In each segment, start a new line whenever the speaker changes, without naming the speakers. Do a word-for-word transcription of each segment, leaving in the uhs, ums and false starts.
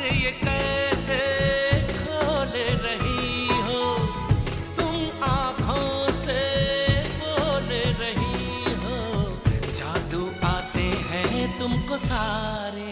ये कैसे खोल रही हो तुम, आँखों से बोल रही हो, जादू आते हैं तुमको सारे।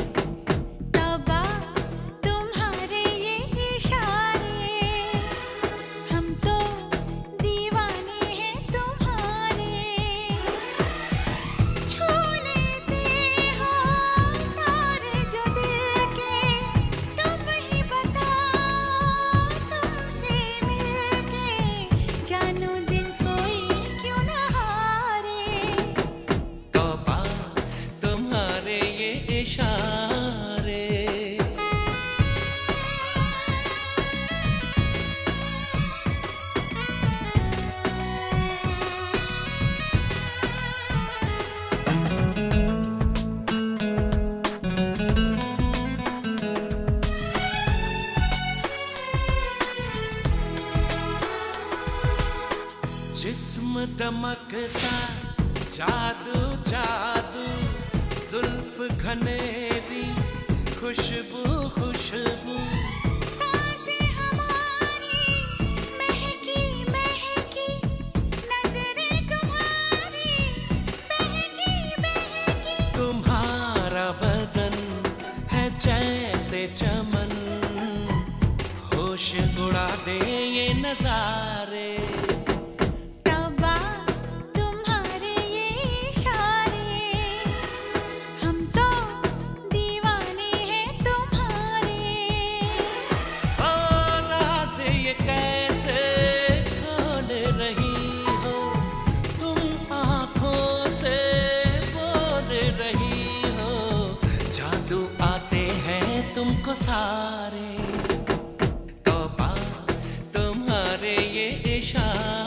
जिस्म दमकता जादू जादू, जुल्फ घनेरी खुशबू खुशबू,
सांसें हमारी महकी महकी, नजरें तुम्हारी बहकी बहकी।
तुम्हारा बदन है जैसे चमन, होश उड़ा दे ये नजारे। कैसे खोल रही हो तुम, आँखों से बोल रही हो, जादू आते हैं तुमको सारे। तौबा तुम्हारे ये इशारे।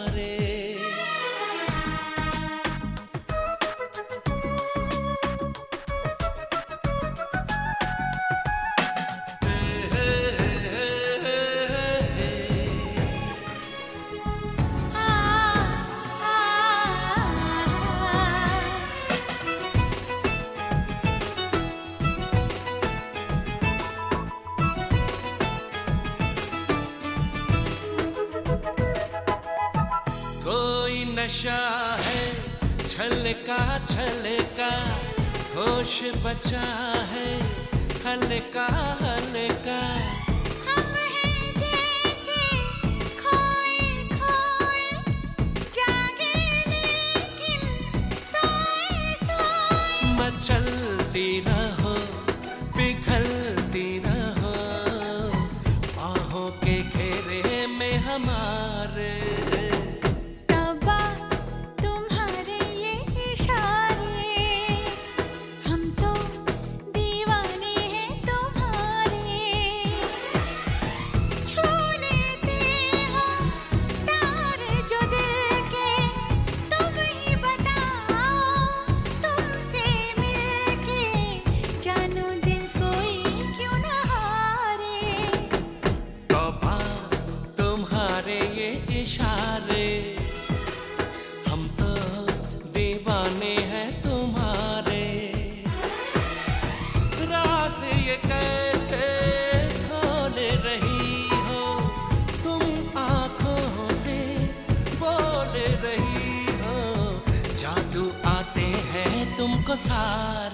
कोई नशा है छलका छलका, होश बचा है हल्का हल्का।
हम हैं जैसे खोए खोए, जागे लेकिन सोए सोए।
मचलती रहो पिघलती रहो, बाहों के घेरे में हमारे। इशारे हम तो दीवाने हैं तुम्हारे। राज ये कैसे खोल रही हो तुम, आँखों से बोल रही हो, जादू आते हैं तुमको सारे।